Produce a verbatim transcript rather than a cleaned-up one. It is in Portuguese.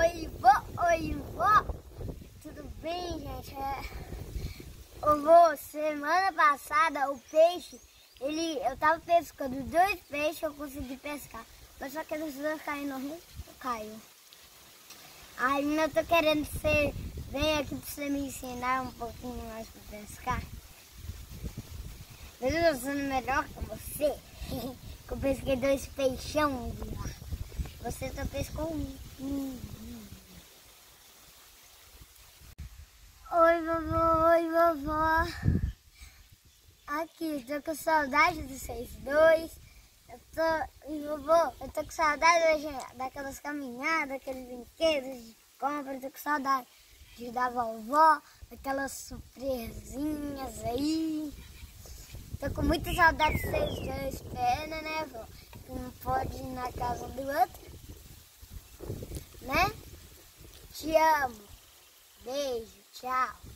Oi, vó, oi, vó. Tudo bem, gente? É... Ô, vô, semana passada o peixe, ele, eu tava pescando dois peixes, eu consegui pescar. Mas só que eles dois caíram no rio, caiu. Aí eu tô querendo que você venha aqui pra você me ensinar um pouquinho mais pra pescar. Mas eu tô sendo melhor que você. Que eu pesquei dois peixão de lá. Você só pescou um. Hum. Oi, vovô, oi, vovó. Aqui, tô com saudade de vocês dois. Eu tô, e vovô, eu tô com saudade hoje daquelas caminhadas, daqueles brinquedos de compra. Eu tô com saudade de da vovó, daquelas surpresinhas aí. Tô com muita saudade de vocês dois. Pena, né, vó? Que não pode ir na casa do outro. Né? Te amo. Beijo, tchau.